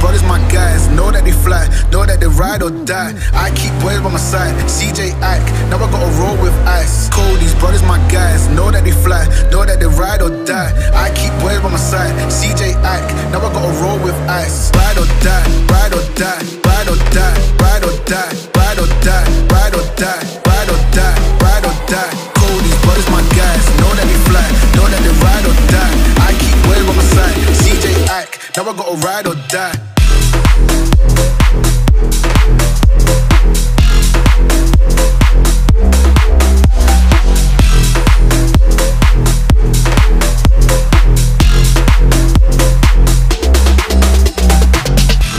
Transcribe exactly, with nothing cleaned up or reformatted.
brothers my guys. Know that they fly, know that they ride or die. I keep boys by my side, C J Ike, now I gotta roll with ice. Cold, these brothers my guys. Know that they fly, know that they ride or die. I keep boys by my side, C J Ike, now I gotta roll with ice. Ride or die, ride or die, ride or die, ride or die, ride or die, ride or die, ride or die, ride or die. Cold, these brothers my guys. Know that they fly, know that they ride or die. I keep boys by my side, C J Ike, now I gotta ride or die.